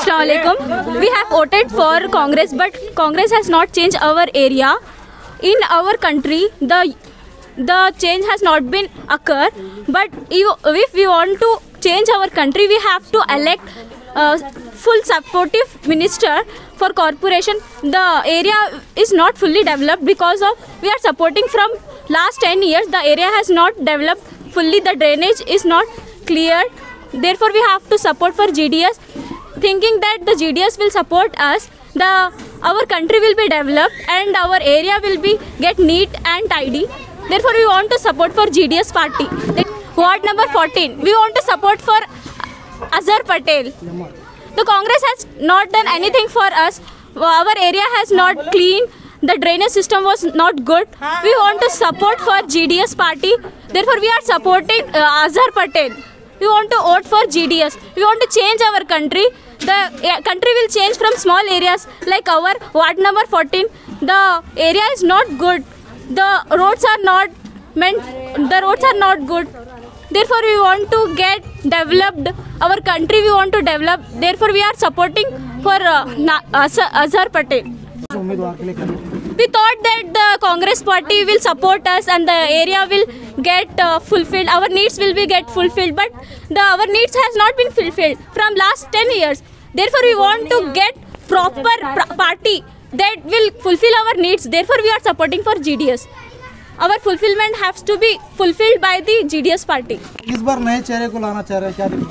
Assalamualaikum. We have voted for Congress, but Congress has not changed our area. In our country, the change has not been occur. But if we want to change our country, we have to elect full supportive minister for corporation. The area is not fully developed because of we are supporting from last 10 years. The area has not developed fully. The drainage is not cleared. Therefore, we have to support for GDS, thinking that the GDS will support us. Our country will be developed and our area will be get neat and tidy. Therefore, we want to support for GDS party. Ward number 14, we want to support for Azhar Patel. The Congress has not done anything for us. Our area has not clean. The drainage system was not good. We want to support for GDS party. Therefore, we are supporting Azhar Patel. We want to vote for GDS. We want to change our country. The country will change from small areas like our ward number 14. The area is not good. The roads are not good. Therefore, we want to get developed. Our country we want to develop. Therefore, we are supporting for Azhar Patel. We thought that the Congress party will support us and the area will get fulfilled. Our needs will be get fulfilled, but our needs has not been fulfilled from last 10 years. Therefore, we want to get proper party that will fulfill our needs. Therefore, we are supporting for GDS. Our fulfillment has to be fulfilled by the GDS party. इस बार नए चेहरे को लाना चाह रहे हैं, क्या देखिए?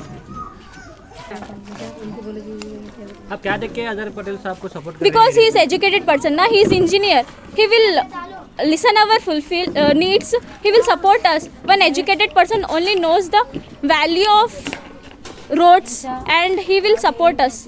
आप क्या देख के अजहर पटेल साहब को support? Because he is educated person, ना, he is engineer. He will listen our fulfill needs. He will support us. One educated person only knows the value of roads, and he will support us.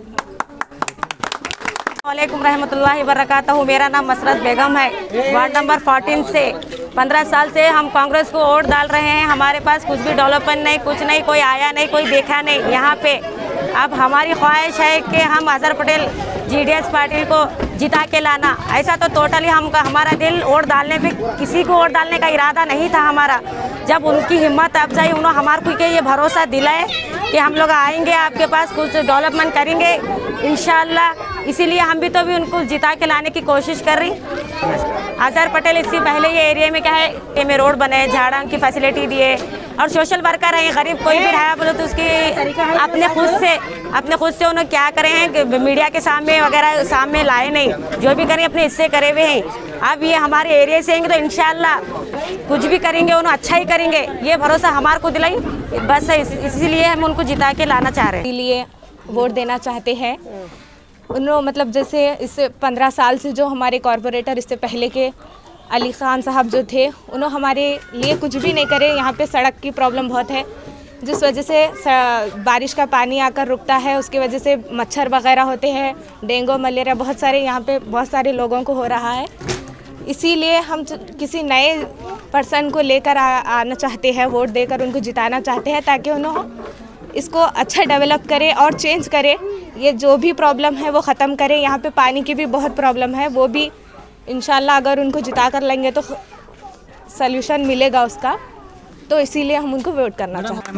वालेकुम रहमतुल्लाहि वबरकातहू। मेरा नाम मसरत बेगम है। Ward number 14 से 15 साल से हम कांग्रेस को वोट डाल रहे हैं। हमारे पास कुछ भी डेवलपमेंट नहीं, कुछ नहीं, कोई आया नहीं, कोई देखा नहीं यहाँ पे। अब हमारी ख्वाहिश है कि हम अजहर पटेल GDS पार्टी को जिता के लाना। ऐसा तो टोटली हमारा दिल वोट डालने पे किसी को वोट डालने का इरादा नहीं था हमारा। जब उनकी हिम्मत अफजाई उन्होंने हमारे को ये भरोसा दिलाए कि हम लोग आएंगे आपके पास, कुछ डेवलपमेंट करेंगे इंशाल्लाह, इसीलिए हम भी उनको जिता के लाने की कोशिश कर रही। अजहर पटेल इससे पहले ये एरिया में क्या है, ये में रोड बने, झाड़ा की फैसिलिटी दिए और सोशल वर्कर है। गरीब कोई भी रहा बोलो तो उसकी अपने खुद से उन्होंने क्या करे हैं कि मीडिया के सामने वगैरह सामने लाए नहीं, जो भी करें अपने हिस्से करे हुए हैं। अब ये हमारे एरिया से आएंगे तो इंशाल्लाह कुछ भी करेंगे उन्होंने अच्छा ही करेंगे, ये भरोसा हमारे को दिलाई। बस इसीलिए हम उनको जिता के लाना चाह रहे हैं, इसलिए वोट देना चाहते हैं। उन्होंने मतलब जैसे इससे 15 साल से जो हमारे कॉरपोरेटर इससे पहले के अली खान साहब जो थे, उन्होंने हमारे लिए कुछ भी नहीं करे। यहाँ पे सड़क की प्रॉब्लम बहुत है, जिस वजह से बारिश का पानी आकर रुकता है, उसकी वजह से मच्छर वगैरह होते हैं, डेंगू मलेरिया बहुत सारे यहाँ पे बहुत सारे लोगों को हो रहा है। इसीलिए हम किसी नए पर्सन को लेकर आना चाहते हैं, वोट देकर उनको जिताना चाहते हैं, ताकि उन्होंने इसको अच्छा डेवलप करे और चेंज करे। ये जो भी प्रॉब्लम है वो ख़त्म करे। यहाँ पे पानी की भी बहुत प्रॉब्लम है, वो भी इंशाल्लाह अगर उनको जिता कर लेंगे तो सल्यूशन मिलेगा उसका। तो इसीलिए हम उनको वोट करना चाहते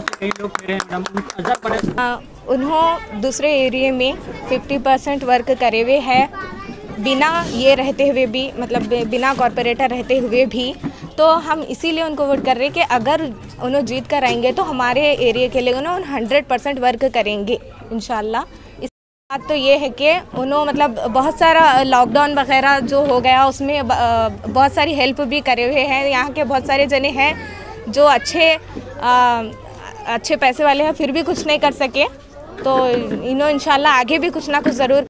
हैं। उन्होंने दूसरे एरिया में 50% वर्क करे हुए हैं, बिना ये रहते हुए भी, मतलब बिना कॉरपोरेटर रहते हुए भी। तो हम इसीलिए उनको वोट कर रहे हैं कि अगर उन्होंने जीत कर आएंगे तो हमारे एरिया के लिए उन्होंने 100% वर्क करेंगे इंशाल्लाह। इस बात तो ये है कि उन्होंने मतलब बहुत सारा लॉकडाउन वगैरह जो हो गया उसमें बहुत सारी हेल्प भी करे हुए हैं। यहाँ के बहुत सारे जने हैं जो अच्छे पैसे वाले हैं, फिर भी कुछ नहीं कर सके। तो इन्होंने इंशाल्लाह आगे भी कुछ ना कुछ ज़रूर